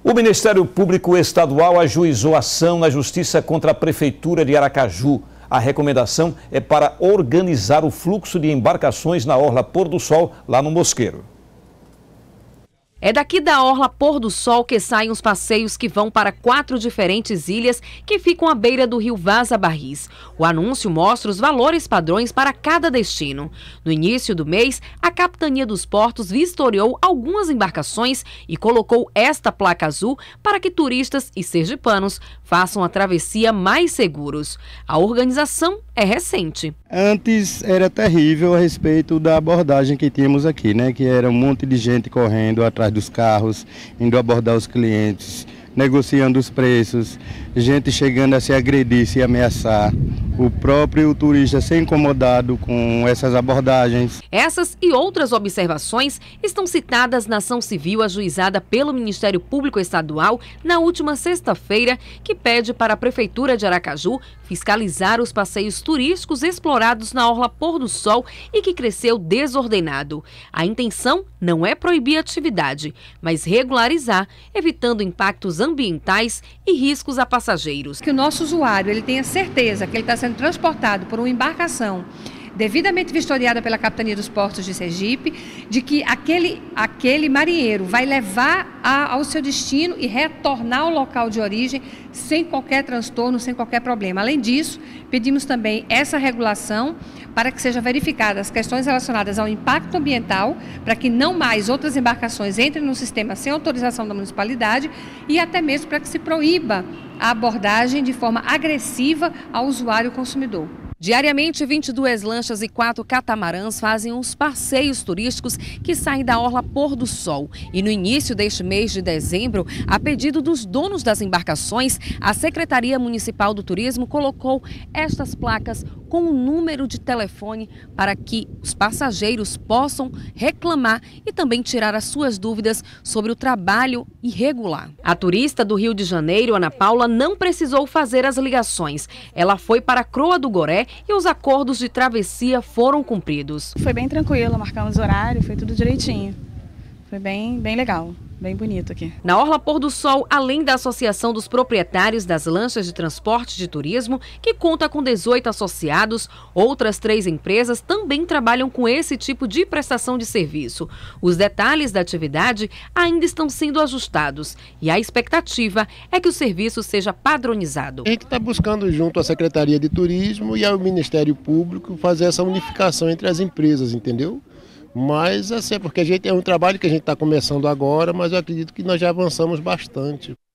O Ministério Público Estadual ajuizou ação na Justiça contra a Prefeitura de Aracaju. A recomendação é para organizar o fluxo de embarcações na Orla Pôr do Sol, lá no Mosqueiro. É daqui da Orla Pôr do Sol que saem os passeios que vão para 4 diferentes ilhas que ficam à beira do rio Vaza Barris. O anúncio mostra os valores padrões para cada destino. No início do mês, a Capitania dos Portos vistoriou algumas embarcações e colocou esta placa azul para que turistas e sergipanos façam a travessia mais seguros. A organização é recente. Antes era terrível a respeito da abordagem que tínhamos aqui, né? Que era um monte de gente correndo atrás dos carros, indo abordar os clientes, negociando os preços, gente chegando a se agredir, se ameaçar. O próprio turista ser incomodado com essas abordagens. Essas e outras observações estão citadas na ação civil ajuizada pelo Ministério Público Estadual na última sexta-feira, que pede para a Prefeitura de Aracaju fiscalizar os passeios turísticos explorados na Orla Pôr do Sol e que cresceu desordenado. A intenção não é proibir a atividade, mas regularizar, evitando impactos ambientais e riscos a passageiros. Que o nosso usuário ele tenha certeza que ele está sendo transportado por uma embarcação devidamente vistoriada pela Capitania dos Portos de Sergipe, de que aquele marinheiro vai levar ao seu destino e retornar ao local de origem sem qualquer transtorno, sem qualquer problema. Além disso, pedimos também essa regulação para que sejam verificadas as questões relacionadas ao impacto ambiental, para que não mais outras embarcações entrem no sistema sem autorização da municipalidade e até mesmo para que se proíba a abordagem de forma agressiva ao usuário consumidor. Diariamente, 22 lanchas e 4 catamarãs fazem os passeios turísticos que saem da Orla Pôr do Sol. E no início deste mês de dezembro, a pedido dos donos das embarcações, a Secretaria Municipal do Turismo colocou estas placas com o número de telefone para que os passageiros possam reclamar e também tirar as suas dúvidas sobre o trabalho irregular. A turista do Rio de Janeiro, Ana Paula, não precisou fazer as ligações. Ela foi para a Croa do Goré e os acordos de travessia foram cumpridos. Foi bem tranquilo, marcamos horário, foi tudo direitinho. Foi bem legal, bem bonito aqui. Na Orla Pôr do Sol, além da Associação dos Proprietários das Lanchas de Transporte de Turismo, que conta com 18 associados, outras 3 empresas também trabalham com esse tipo de prestação de serviço. Os detalhes da atividade ainda estão sendo ajustados e a expectativa é que o serviço seja padronizado. A gente está buscando, junto à Secretaria de Turismo e ao Ministério Público, fazer essa unificação entre as empresas, entendeu? Mas assim, porque é um trabalho que a gente está começando agora, mas eu acredito que nós já avançamos bastante.